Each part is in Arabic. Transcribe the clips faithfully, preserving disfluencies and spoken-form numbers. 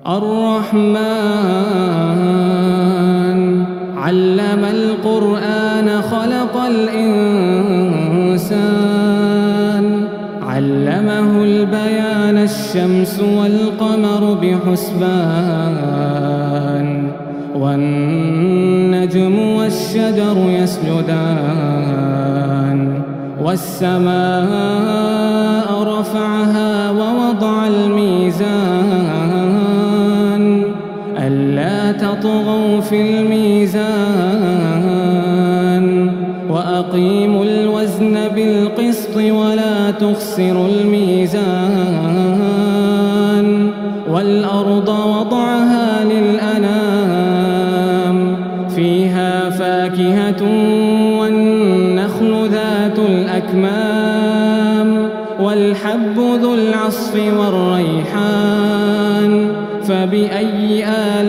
الرحمن علم القرآن خلق الإنسان علمه البيان الشمس والقمر بحسبان والنجم والشجر يسجدان والسماء رفعها ووضع الميزان ألا تطغوا في الميزان وأقيموا الوزن بالقسط ولا تخسروا الميزان والأرض وضعها للأنام فيها فاكهة والنخل ذات الأكمام والحب ذو العصف والريحان فبأي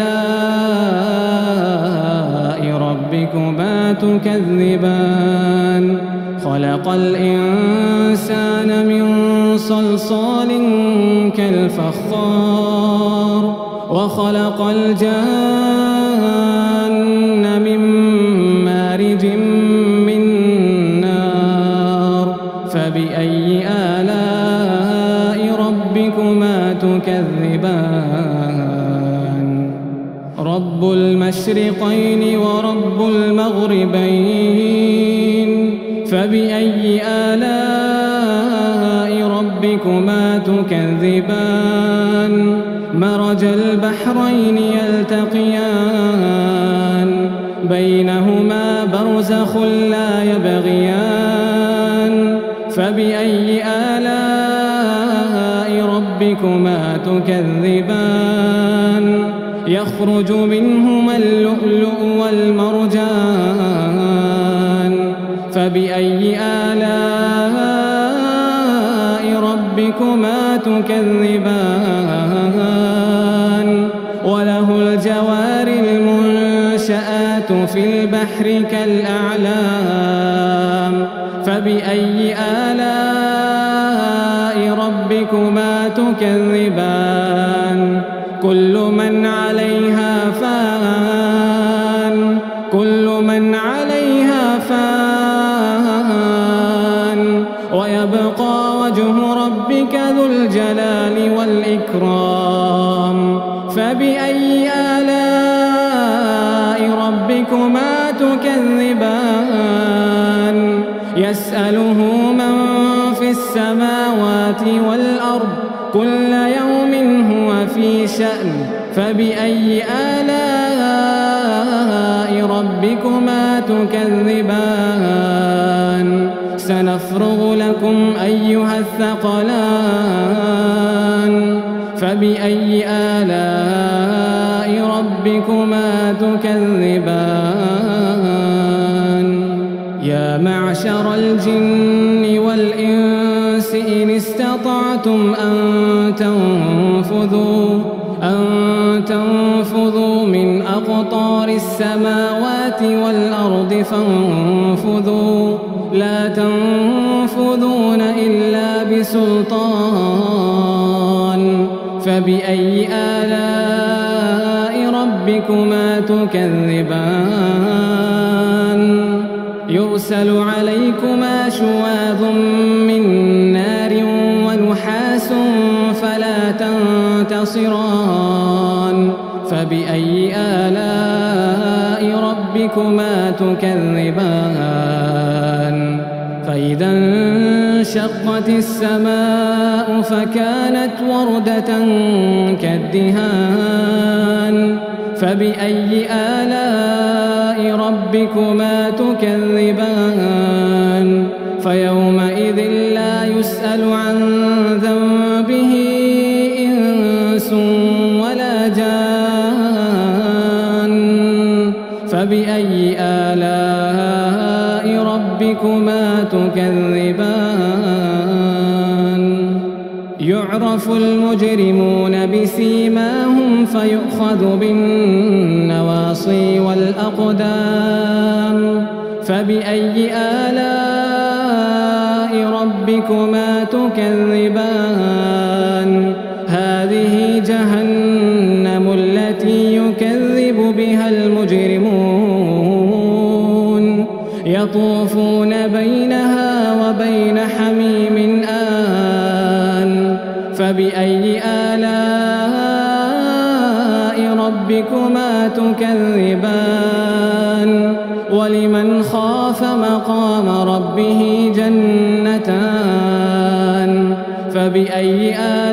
آلاء ربكما تكذبان خلق الإنسان من صلصال كالفخار وخلق الجان من مارج من نار فبأي آلاء ربكما تكذبان رب المشرقين ورب المغربين فبأي آلاء ربكما تكذبان مرج البحرين يلتقيان بينهما برزخ لا يبغيان فبأي آلاء ربكما تكذبان يخرج منهما اللؤلؤ والمرجان فبأي آلاء ربكما تكذبان وله الجوار المنشآت في البحر كالأعلام فبأي آلاء ربكما تكذبان كل من عليها فان كل من عليها فان ويبقى وجه ربك ذو الجلال والإكرام فبأي آلاء ربكما تكذبان يسأله من في السماوات والأرض كل يوم هو في شأن فبأي آلاء ربكما تكذبان سنفرغ لكم أيها الثقلان فبأي آلاء ربكما تكذبان يا معشر الجن والإنس إن استطعتم أن تنفذوا أن تنفذوا من أقطار السماوات والأرض فانفذوا لا تنفذون إلا بسلطان فبأي آلاء ربكما تكذبان يرسل عليكما شواظ من نار ونحاس فلا تنتصران فبأي آلاء ربكما تكذبان فإذا انشقت السماء فكانت وردة كالدهان فبأي آلاء ربكما تكذبان فيومئذ لا يسأل عن ذنبه إنس ولا جان فبأي آلاء ربكما تكذبان يعرف المجرمون بسيماهم فيؤخذ بالنواصي والأقدام فبأي آلاء ربكما تكذبان هذه جهنم يطوفون بينها وبين حميم آن فبأي آلاء ربكما تكذبان ولمن خاف مقام ربه جنتان فبأي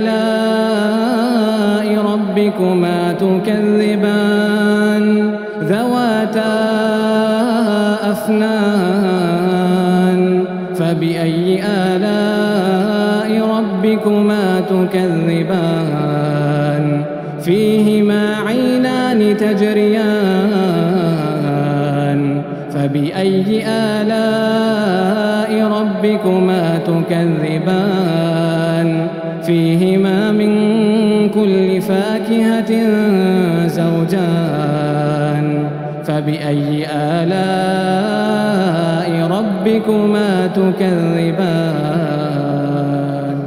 آلاء ربكما تكذبان ذواتا أفنان فبأي آلاء ربكما تكذبان فيهما عينان تجريان فبأي آلاء ربكما تكذبان فيهما من كل فاكهة زوجان فبأي آلاء ربكما تكذبان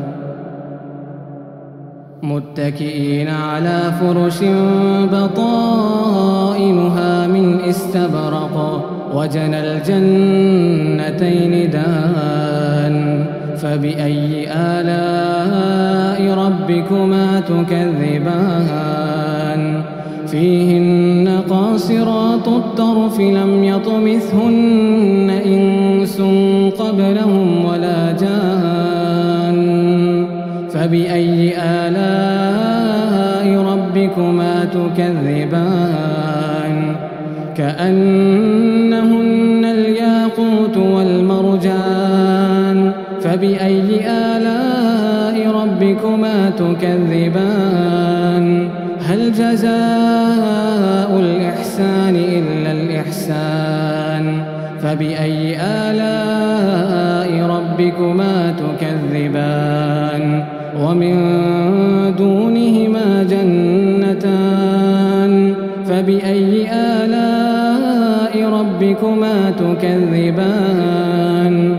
متكئين على فرش بطائنها من استبرق وجنى الجنتين دان فبأي آلاء ربكما تكذبان فيهن قاصرات الطرف لم يطمثهن إنس قبلهم ولا جان فبأي آلاء ربكما تكذبان كأنهن الياقوت والمرجان فبأي آلاء ربكما تكذبان هل جزاء الإحسان إلا الإحسان فبأي آلاء ربكما تكذبان ومن دونهما جنتان فبأي آلاء ربكما تكذبان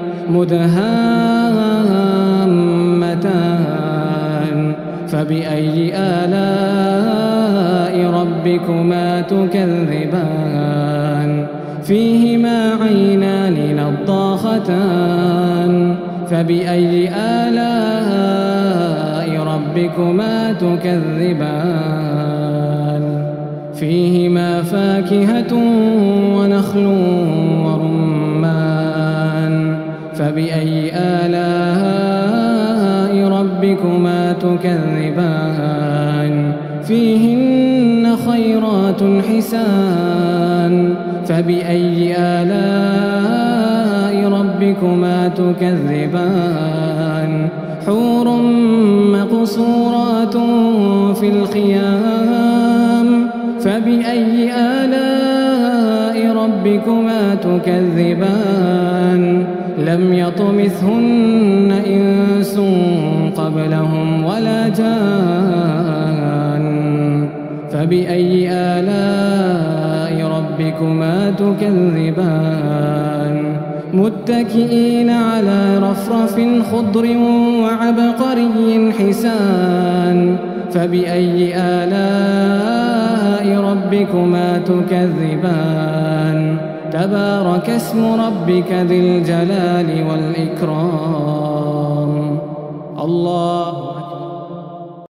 مدهامتان فبأي آلاء ربكما تكذبان فيهما عينان نضاختان فبأي آلاء ربكما تكذبان فيهما فاكهة ونخل ورمان فبأي آلاء ربكما تكذبان فيهن خيرات حسان فبأي آلاء ربكما تكذبان حور مقصورات في الخيام فبأي آلاء ربكما تكذبان لم يطمثهن إنس قبلهم ولا جان فبأي آلاء ربكما تكذبان متكئين على رفرف خضر وعبقري حسان فبأي آلاء ربكما تكذبان تبارك اسم ربك ذي الجلال والإكرام الله